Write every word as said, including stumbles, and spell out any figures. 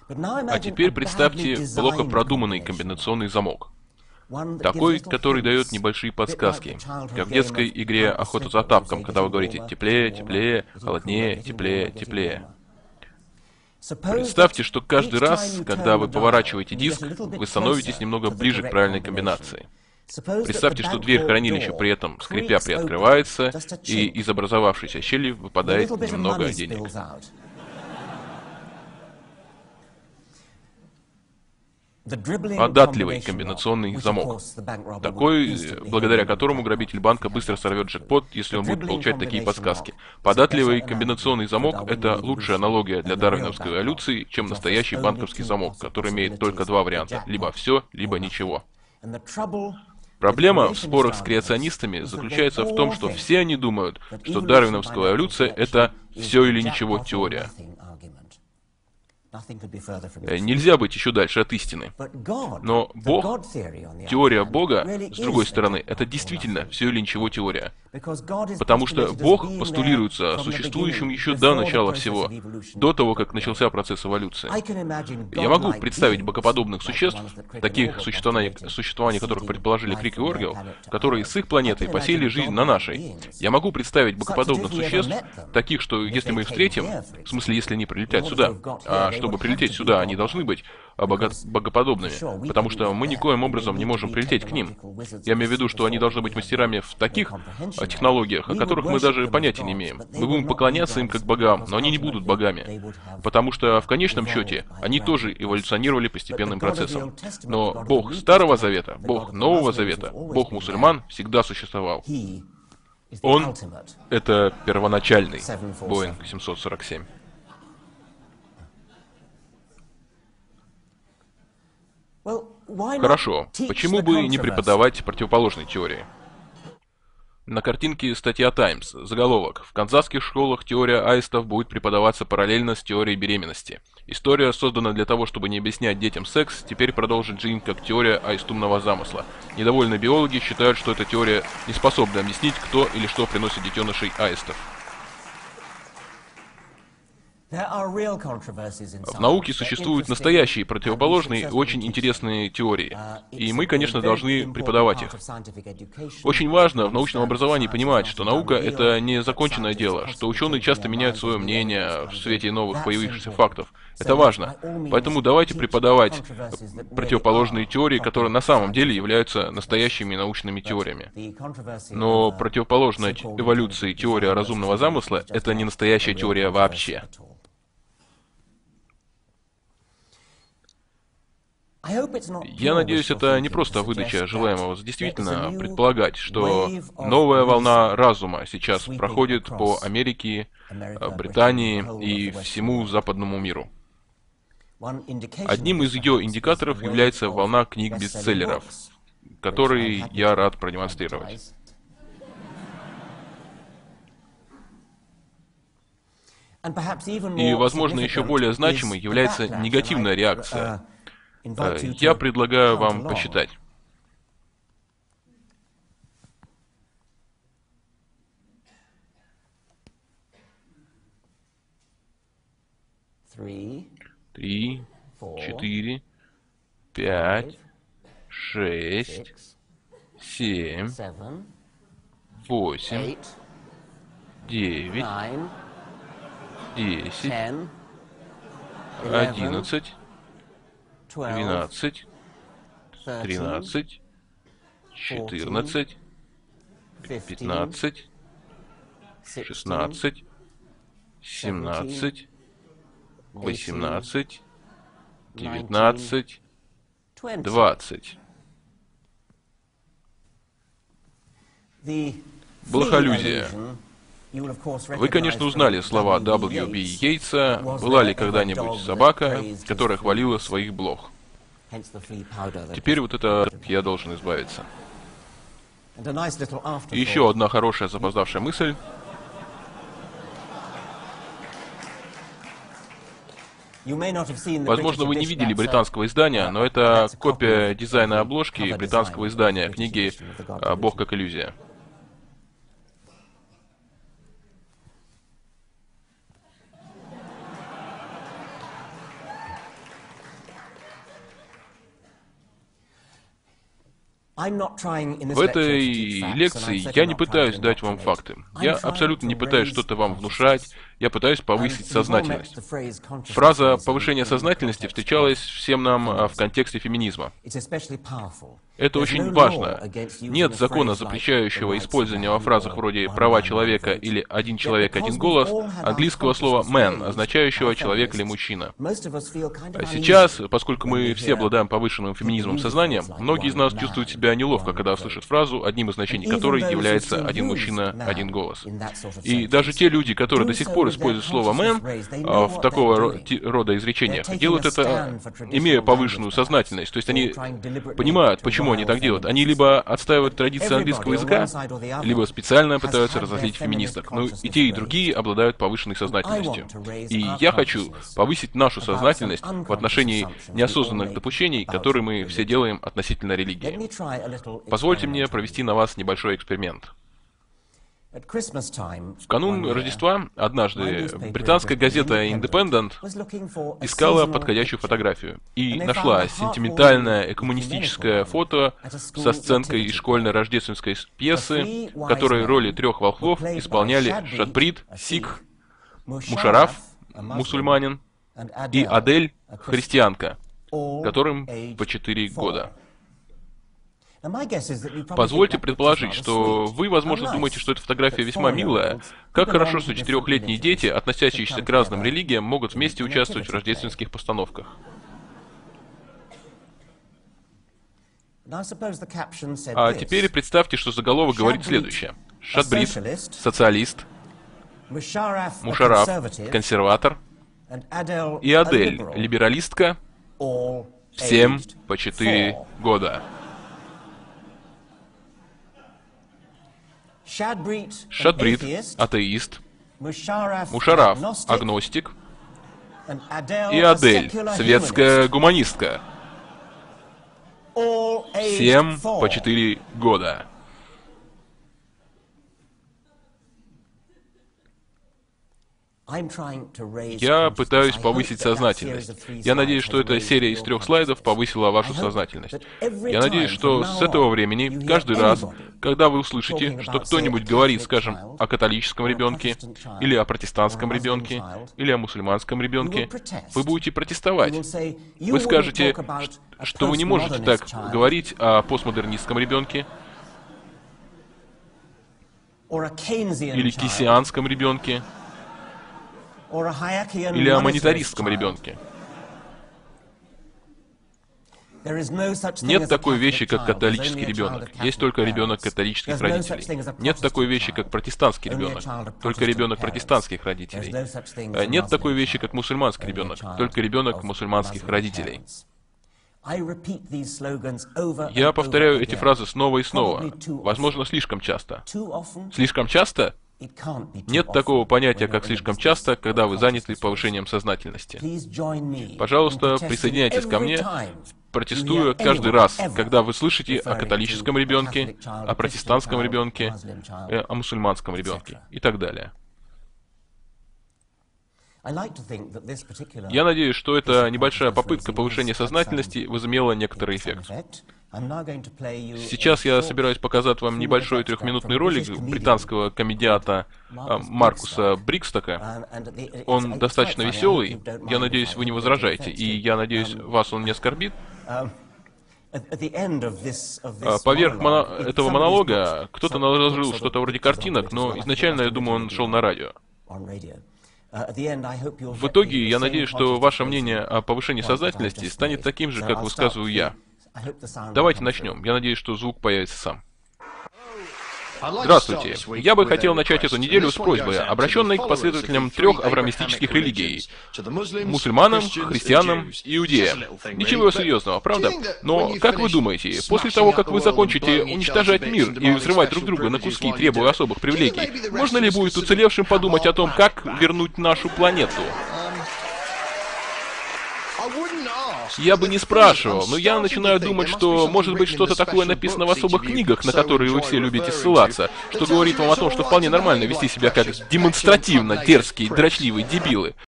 А теперь представьте плохо продуманный комбинационный замок. Такой, который дает небольшие подсказки, как в детской игре «Охота за тапком», когда вы говорите «теплее, теплее, холоднее, теплее, теплее». Представьте, что каждый раз, когда вы поворачиваете диск, вы становитесь немного ближе к правильной комбинации. Представьте, что дверь хранилища при этом, скрипя, приоткрывается, и из образовавшейся щели выпадает немного денег. Податливый комбинационный замок. Такой, благодаря которому грабитель банка быстро сорвет джекпот, если он будет получать такие подсказки. Податливый комбинационный замок — это лучшая аналогия для дарвиновской эволюции, чем настоящий банковский замок, который имеет только два варианта — либо все, либо ничего. Проблема в спорах с креационистами заключается в том, что все они думают, что дарвиновская эволюция — это все или ничего теория. Нельзя быть еще дальше от истины. Но Бог, теория Бога, с другой стороны, это действительно все или ничего теория. Потому что Бог постулируется существующим еще до начала всего, до того, как начался процесс эволюции. Я могу представить богоподобных существ, таких существования, существования которых предположили Крик и Оргел, которые с их планетой посеяли жизнь на нашей. Я могу представить богоподобных существ, таких, что если мы их встретим, в смысле, если они прилетят сюда, а чтобы прилететь сюда, они должны быть бого богоподобными, потому что мы никоим образом не можем прилететь к ним. Я имею в виду, что они должны быть мастерами в таких технологиях, о которых мы даже понятия не имеем. Мы будем поклоняться им как богам, но они не будут богами, потому что в конечном счете они тоже эволюционировали постепенным процессом. Но Бог Старого Завета, Бог Нового Завета, Бог мусульман всегда существовал. Он — это первоначальный Боинг семьсот сорок семь. Хорошо, почему бы не преподавать противоположные теории? На картинке статья Times, заголовок: «В канзасских школах теория аистов будет преподаваться параллельно с теорией беременности. История создана для того, чтобы не объяснять детям секс, теперь продолжит жизнь как теория аистумного замысла. Недовольные биологи считают, что эта теория не способна объяснить, кто или что приносит детенышей аистов». В науке существуют настоящие противоположные и очень интересные теории, и мы, конечно, должны преподавать их. Очень важно в научном образовании понимать, что наука — это не законченное дело, что ученые часто меняют свое мнение в свете новых появившихся фактов. Это важно. Поэтому давайте преподавать противоположные теории, которые на самом деле являются настоящими научными теориями. Но противоположная эволюции теория разумного замысла — это не настоящая теория вообще. Я надеюсь, это не просто выдача желаемого за действительно предполагать, что новая волна разума сейчас проходит по Америке, Британии и всему западному миру. Одним из ее индикаторов является волна книг-бестселлеров, которые я рад продемонстрировать. И, возможно, еще более значимой является негативная реакция. Я предлагаю вам посчитать. Три, четыре, пять, шесть, семь, восемь, девять, десять, одиннадцать, двенадцать, тринадцать, четырнадцать, пятнадцать, шестнадцать, семнадцать, восемнадцать, девятнадцать, двадцать. Блохолюзия. Вы, конечно, узнали слова дабл ю би Йейтса. Была ли когда-нибудь собака, которая хвалила своих блох? Теперь вот это я должен избавиться. И еще одна хорошая запоздавшая мысль. Возможно, вы не видели британского издания, но это копия дизайна обложки британского издания книги «Бог как иллюзия». В этой лекции я не пытаюсь дать вам факты. Я абсолютно не пытаюсь что-то вам внушать, я пытаюсь повысить сознательность. Фраза «повышение сознательности» встречалась всем нам в контексте феминизма. Это очень важно. Нет закона, запрещающего использование во фразах вроде «права человека» или «один человек, один голос» английского слова «man», означающего «человек» или «мужчина». Сейчас, поскольку мы все обладаем повышенным феминизмом сознанием, многие из нас чувствуют себя неловко, когда слышат фразу, одним из значений которой является «один мужчина, один голос». И даже те люди, которые до сих пор используют слово «man» в такого рода изречениях, делают это, имея повышенную сознательность. То есть они понимают, почему они так делают. Они либо отстаивают традиции английского языка, либо специально пытаются разозлить феминисток. Но и те, и другие обладают повышенной сознательностью. И я хочу повысить нашу сознательность в отношении неосознанных допущений, которые мы все делаем относительно религии. Позвольте мне провести на вас небольшой эксперимент. В канун Рождества однажды британская газета Independent искала подходящую фотографию и нашла сентиментальное экоммунистическое фото со сценкой из школьной рождественской пьесы, в которой роли трех волхвов исполняли Шатприт, сикх, Мушарраф, мусульманин, и Адель, христианка, которым по четыре года. Позвольте предположить, что вы, возможно, думаете, что эта фотография весьма милая. Как хорошо, что четырехлетние дети, относящиеся к разным религиям, могут вместе участвовать в рождественских постановках. А теперь представьте, что заголовок говорит следующее. Шатбрит, социалист, Мушарраф, консерватор, и Адель, либералистка, всем по четыре года. Шатбрит, атеист, Мушарраф, агностик, и Адель, светская гуманистка. Всем по четыре года. Я пытаюсь повысить сознательность. Я надеюсь, что эта серия из трех слайдов повысила вашу сознательность. Я надеюсь, что с этого времени, каждый раз, когда вы услышите, что кто-нибудь говорит, скажем, о католическом ребенке, или о протестантском ребенке, или о мусульманском ребенке, вы будете протестовать. Вы скажете, что вы не можете так говорить о постмодернистском ребенке, или кейнсианском ребенке, или о монетаристском ребенке. Нет такой вещи, как католический ребенок. Есть только ребенок католических родителей. Нет такой вещи, как протестантский ребенок. Только ребенок протестантских родителей. Нет такой вещи, как мусульманский ребенок. Только ребенок мусульманских родителей. Я повторяю эти фразы снова и снова. Возможно, слишком часто. Слишком часто? Нет такого понятия, как слишком часто, когда вы заняты повышением сознательности. Пожалуйста, присоединяйтесь ко мне, протестуя каждый раз, когда вы слышите о католическом ребенке, о протестантском ребенке, о мусульманском ребенке и так далее. Я надеюсь, что эта небольшая попытка повышения сознательности возымела некоторый эффект. Сейчас я собираюсь показать вам небольшой трехминутный ролик британского комедиата Маркуса Брикстока. Он достаточно веселый, я надеюсь, вы не возражаете, и я надеюсь, вас он не оскорбит. Поверх моно этого монолога кто-то наложил что-то вроде картинок, но изначально, я думаю, он шел на радио. В итоге, я надеюсь, что ваше мнение о повышении сознательности станет таким же, как высказываю я. Давайте начнем. Я надеюсь, что звук появится сам. Здравствуйте. Я бы хотел начать эту неделю с просьбой, обращенной к последователям трех авраамистических религий. Мусульманам, христианам и иудеям. Ничего серьезного, правда? Но, как вы думаете, после того, как вы закончите уничтожать мир и взрывать друг друга на куски, требуя особых привилегий, можно ли будет уцелевшим подумать о том, как вернуть нашу планету? Я бы не спрашивал, но я начинаю думать, что, может быть, что-то такое написано в особых книгах, на которые вы все любите ссылаться, что говорит вам о том, что вполне нормально вести себя как демонстративно дерзкие, дрочливые дебилы.